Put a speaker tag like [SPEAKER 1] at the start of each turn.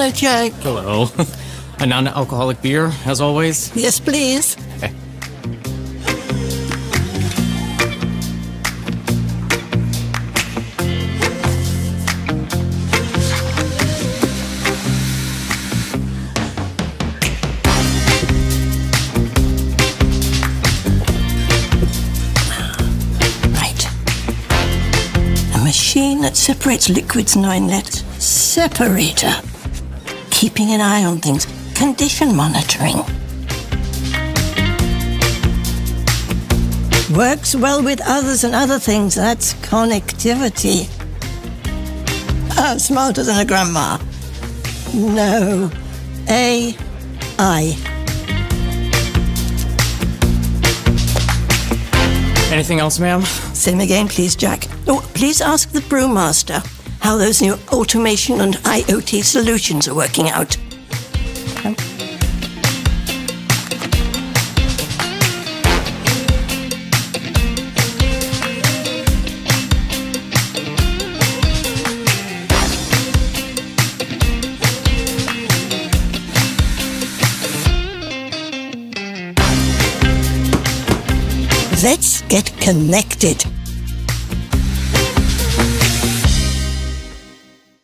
[SPEAKER 1] Hello, Jack.
[SPEAKER 2] Hello. A non-alcoholic beer, as always?
[SPEAKER 1] Yes, please.
[SPEAKER 2] Okay.
[SPEAKER 1] Right. A machine that separates liquids and inlets. Separator. Keeping an eye on things. Condition monitoring. Works well with others and other things. That's connectivity. Oh, smarter than a grandma. No. AI.
[SPEAKER 2] Anything else, ma'am?
[SPEAKER 1] Same again, please, Jack. Oh, please ask the brewmaster how those new automation and IoT solutions are working out. Let's get connected.